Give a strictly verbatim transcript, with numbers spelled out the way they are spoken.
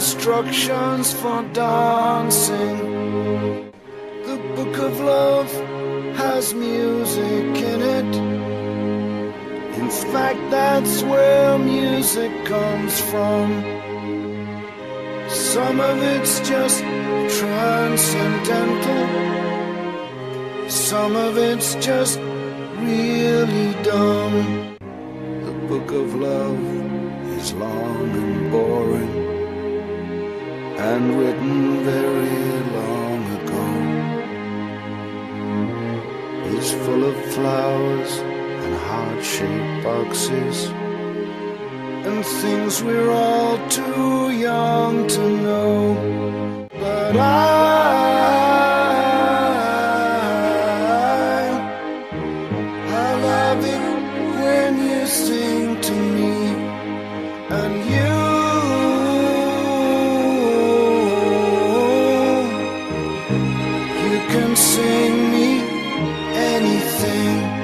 instructions for dancing. The book of love has music in it. In fact, that's where music comes from. Some of it's just transcendental, some of it's just really dumb. The book of love is long and boring, and written very long ago. It's full of flowers and heart-shaped boxes, and things we're all too young to know. But I, I love it when you sing to me, and you, you can sing me anything.